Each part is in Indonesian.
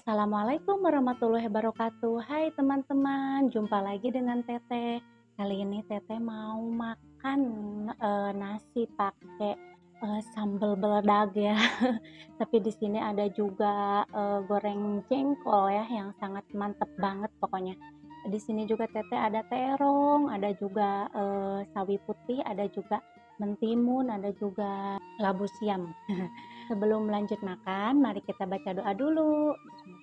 Assalamualaikum warahmatullahi wabarakatuh. Hai teman-teman, jumpa lagi dengan Teteh. Kali ini Teteh mau makan nasi pakai sambal beledag ya. Tapi di sini ada juga goreng jengkol ya, yang sangat mantep banget pokoknya. Di sini juga Teteh ada terong, ada juga sawi putih, ada juga mentimun, ada juga labu siam. Sebelum lanjut makan, mari kita baca doa dulu.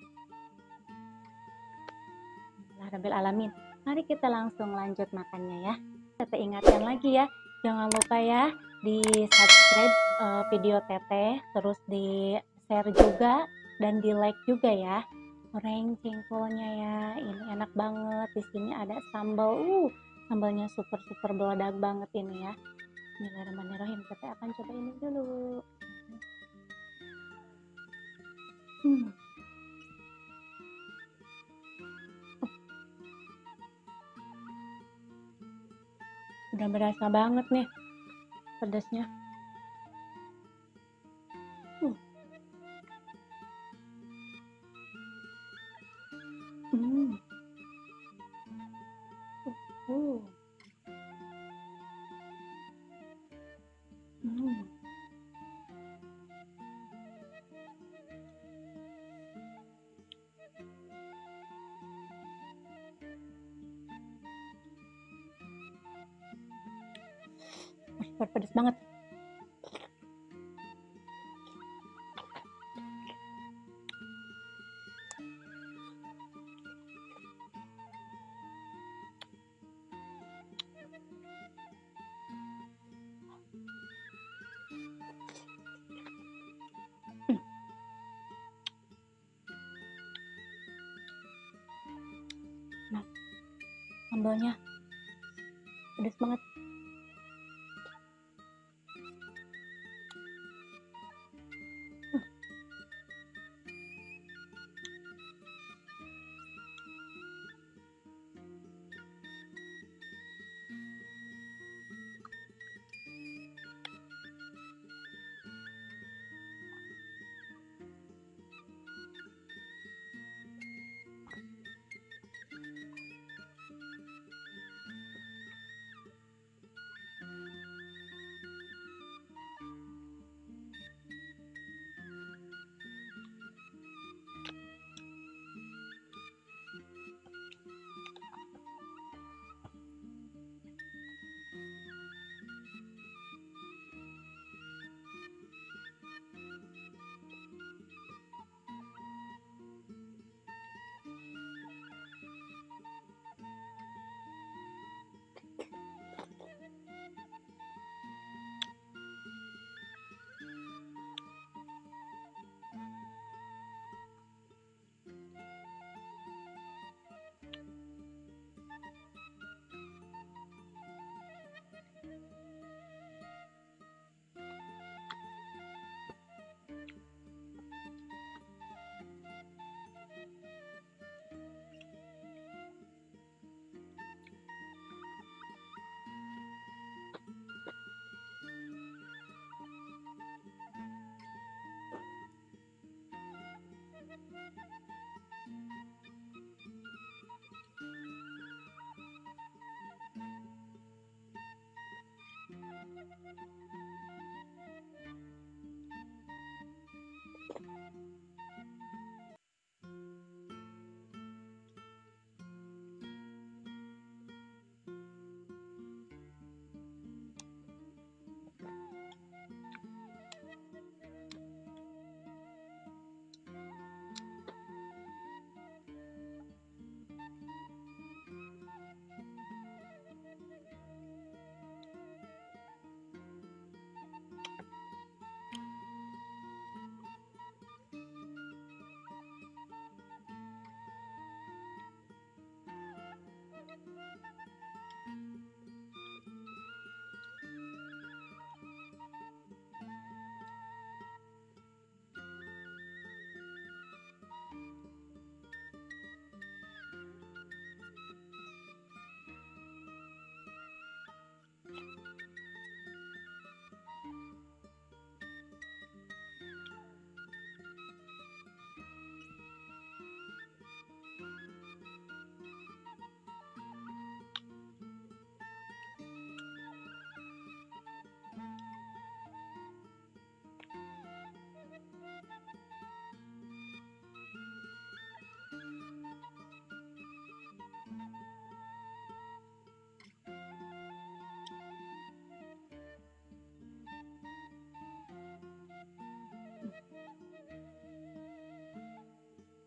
Bismillahirrahmanirrahim. Mari kita langsung lanjut makannya ya. Teteh ingatkan lagi ya, jangan lupa ya di subscribe video Teteh, terus di share juga dan di like juga ya. Goreng jengkolnya ya, ini enak banget. Di sini ada sambal, sambalnya super beledak banget ini ya. Bismillahirrahmanirrahim. Teteh akan coba ini dulu. Udah berasa banget nih pedasnya. Uh. Hmm. Uh. Hmm. Pedas banget. Nah, sambalnya pedas banget.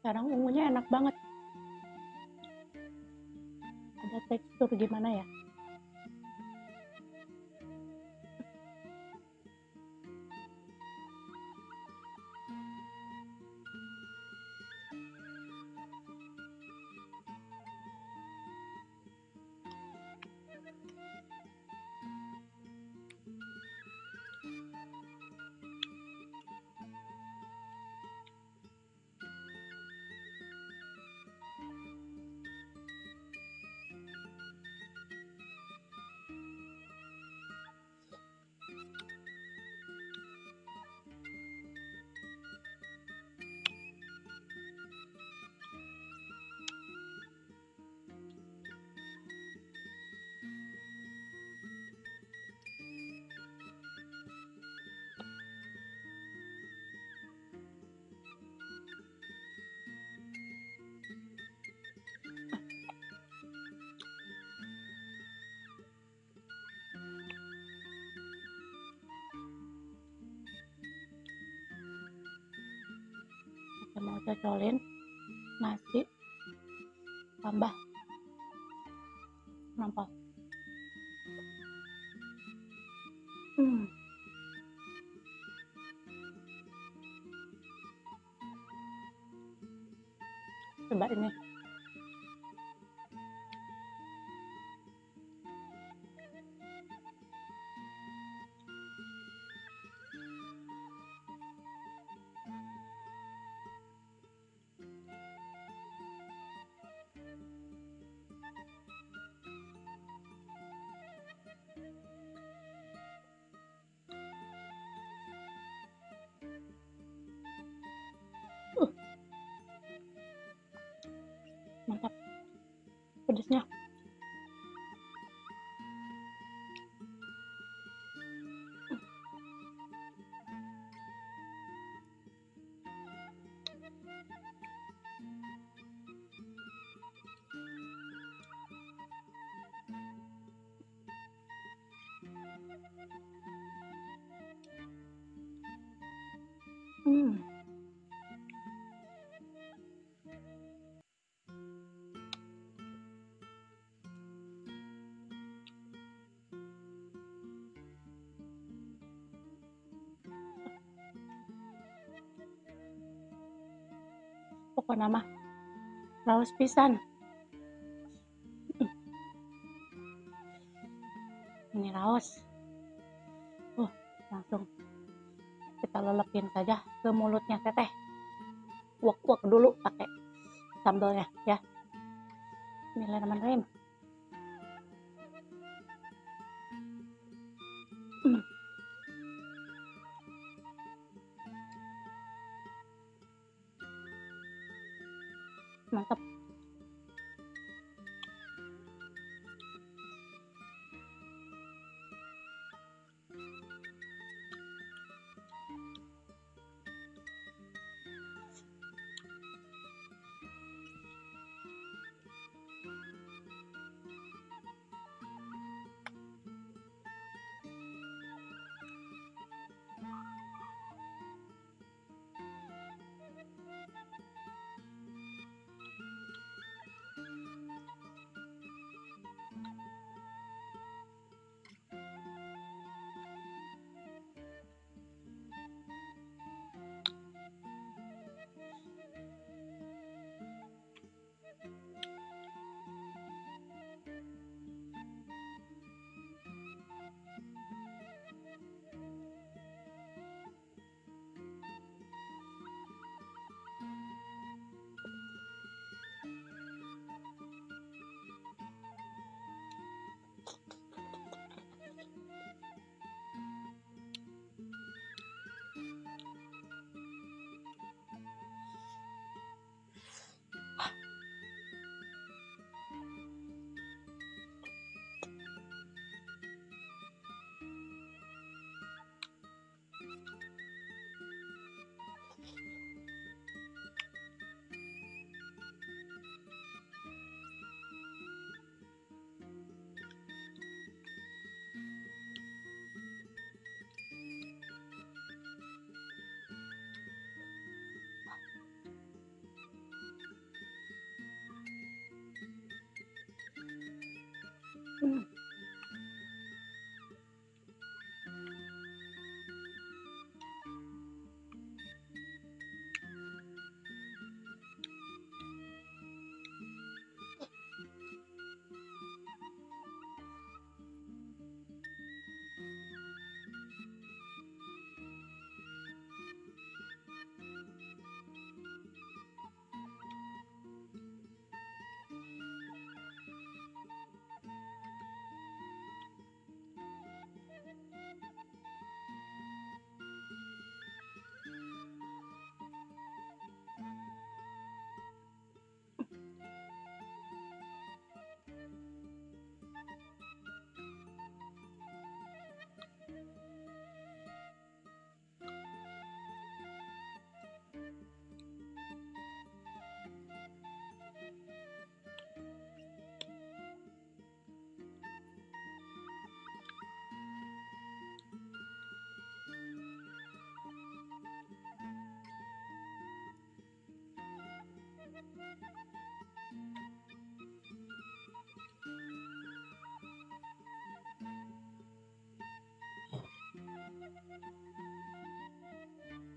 Sekarang ungunya enak banget. Ada tekstur gimana ya? Saya mau cocolin nasi tambah nampol. Coba ini. Mantap pedesnya. Pokoknya mah raos pisan. Ini raos. Langsung kita lelepin saja ke mulutnya teteh. Uak-uak dulu pakai sambalnya ya. Bismillahirrahmanirrahim. Mantap.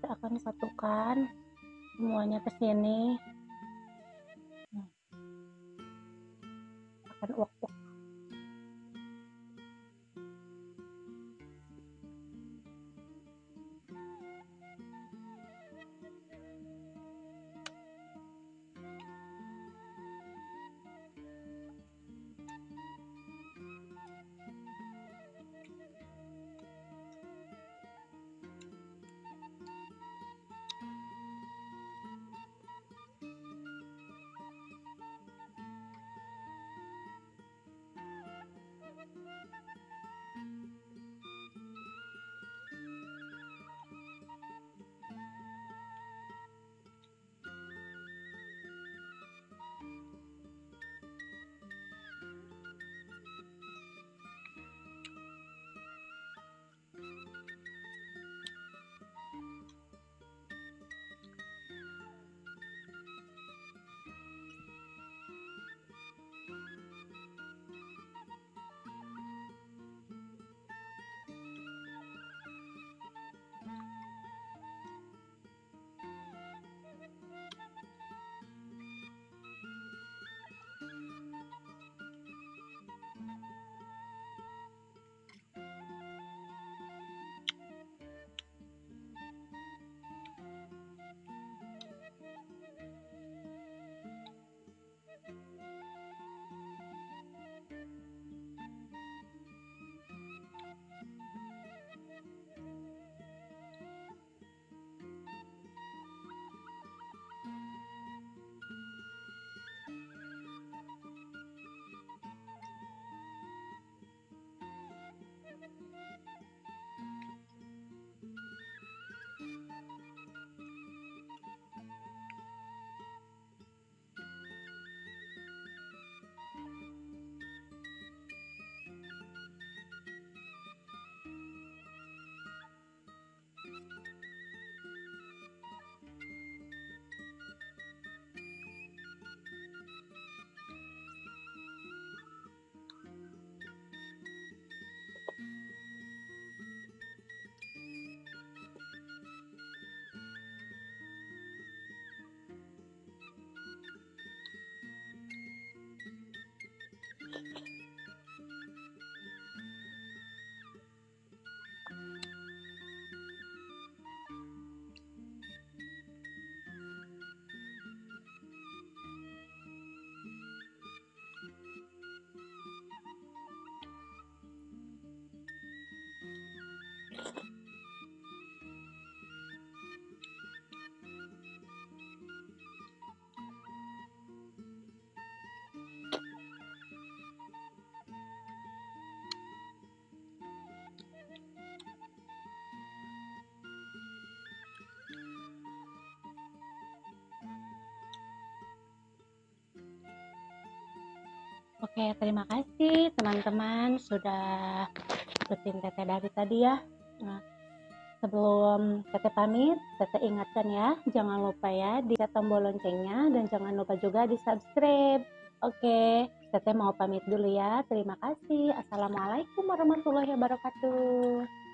Tete akan satukan semuanya ke sini. Nah, akan uak-uak. Oke, terima kasih teman-teman sudah ikutin Teteh dari tadi ya. Nah, sebelum Teteh pamit, Teteh ingatkan ya, jangan lupa ya di tombol loncengnya dan jangan lupa juga di subscribe. Oke, Teteh mau pamit dulu ya. Terima kasih. Assalamualaikum warahmatullahi wabarakatuh.